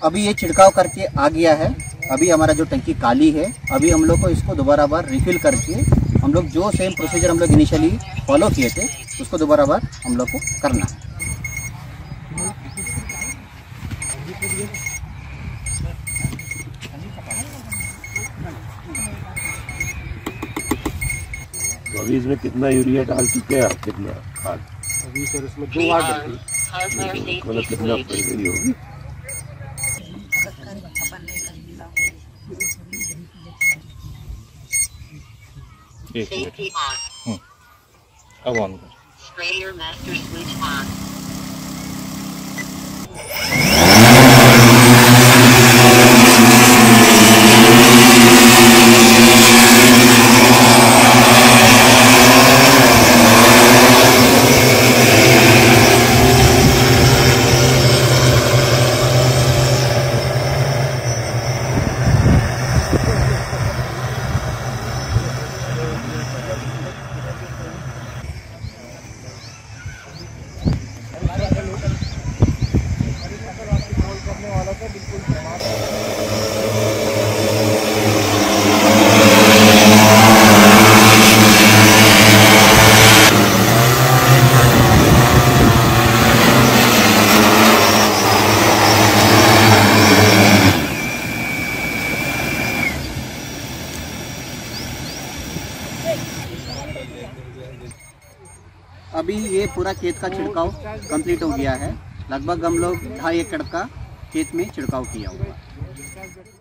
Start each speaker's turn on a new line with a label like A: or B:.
A: अभी ये छिड़काव करके आ गया है। अभी हमारा जो टंकी काली है, अभी हम लोग को इसको दोबारा बार रिफिल करके हम लोग जो सेम प्रोसीजर हम लोग इनिशियली फॉलो किए थे उसको दोबारा बार हम लोग को करना है।
B: तो अभी इसमें कितना यूरिया डाल चुके हैं आप, कितना खाद?
C: अभी सर इसमें 2 बार डाली,
B: मतलब कितना पड़ गई होगी?
D: एक मिनट, अब ऑन कर।
A: अभी ये पूरा खेत का छिड़काव कंप्लीट हो गया है। लगभग हम लोग 2.5 एकड़ का खेत में छिड़काव किया हुआ है।